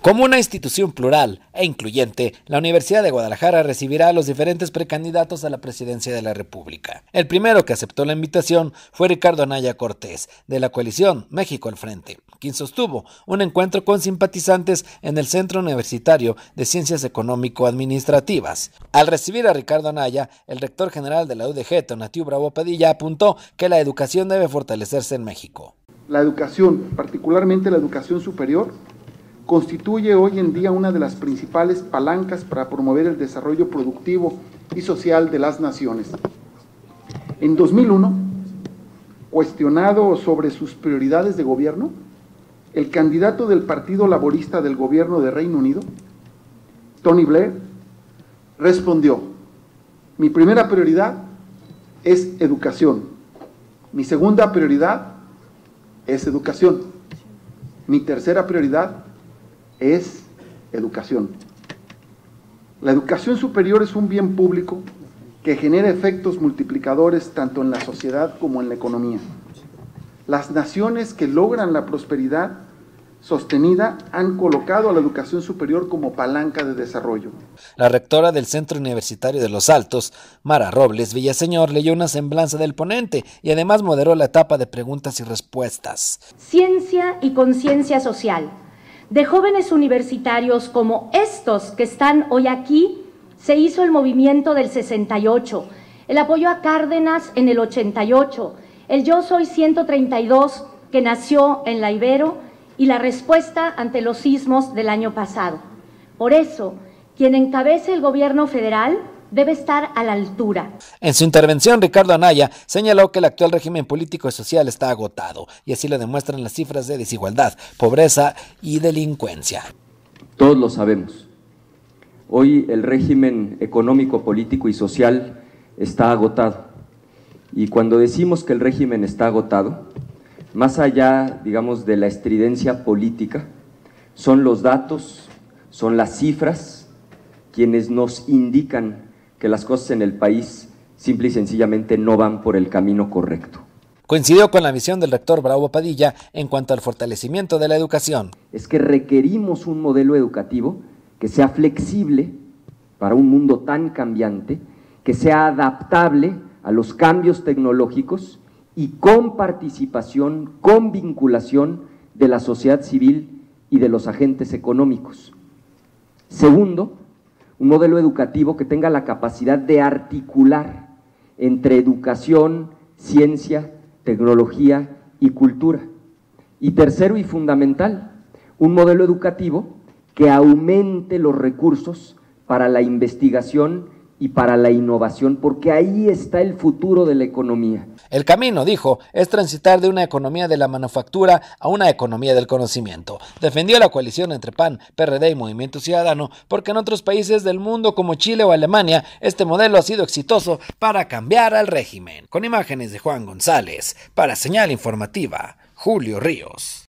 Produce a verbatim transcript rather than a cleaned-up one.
Como una institución plural e incluyente, la Universidad de Guadalajara recibirá a los diferentes precandidatos a la presidencia de la República. El primero que aceptó la invitación fue Ricardo Anaya Cortés, de la coalición México al Frente, quien sostuvo un encuentro con simpatizantes en el Centro Universitario de Ciencias Económico-Administrativas. Al recibir a Ricardo Anaya, el rector general de la U D G, Tonatiuh Bravo Padilla, apuntó que la educación debe fortalecerse en México. La educación, particularmente la educación superior, constituye hoy en día una de las principales palancas para promover el desarrollo productivo y social de las naciones. En dos mil uno, cuestionado sobre sus prioridades de gobierno, el candidato del Partido Laborista del gobierno de Reino Unido, Tony Blair, respondió: mi primera prioridad es educación, mi segunda prioridad es educación, mi tercera prioridad es educación. La educación superior es un bien público que genera efectos multiplicadores tanto en la sociedad como en la economía. Las naciones que logran la prosperidad sostenida han colocado a la educación superior como palanca de desarrollo. La rectora del Centro Universitario de Los Altos, Mara Robles Villaseñor, leyó una semblanza del ponente y además moderó la etapa de preguntas y respuestas. Ciencia y conciencia social. De jóvenes universitarios como estos que están hoy aquí, se hizo el movimiento del sesenta y ocho, el apoyo a Cárdenas en el ochenta y ocho, el Yo Soy ciento treinta y dos que nació en la Ibero y la respuesta ante los sismos del año pasado. Por eso, quien encabece el gobierno federal debe estar a la altura. En su intervención, Ricardo Anaya señaló que el actual régimen político y social está agotado, y así lo demuestran las cifras de desigualdad, pobreza y delincuencia. Todos lo sabemos. Hoy el régimen económico, político y social está agotado. Y cuando decimos que el régimen está agotado, más allá, digamos, de la estridencia política, son los datos, son las cifras, quienes nos indican que las cosas en el país simple y sencillamente no van por el camino correcto. Coincidió con la visión del rector Bravo Padilla en cuanto al fortalecimiento de la educación. Es que requerimos un modelo educativo que sea flexible para un mundo tan cambiante, que sea adaptable a los cambios tecnológicos y con participación, con vinculación de la sociedad civil y de los agentes económicos. Segundo, un modelo educativo que tenga la capacidad de articular entre educación, ciencia, tecnología y cultura. Y tercero y fundamental, un modelo educativo que aumente los recursos para la investigación y para la innovación, porque ahí está el futuro de la economía. El camino, dijo, es transitar de una economía de la manufactura a una economía del conocimiento. Defendió la coalición entre P A N, P R D y Movimiento Ciudadano, porque en otros países del mundo como Chile o Alemania, este modelo ha sido exitoso para cambiar al régimen. Con imágenes de Juan González, para Señal Informativa, Julio Ríos.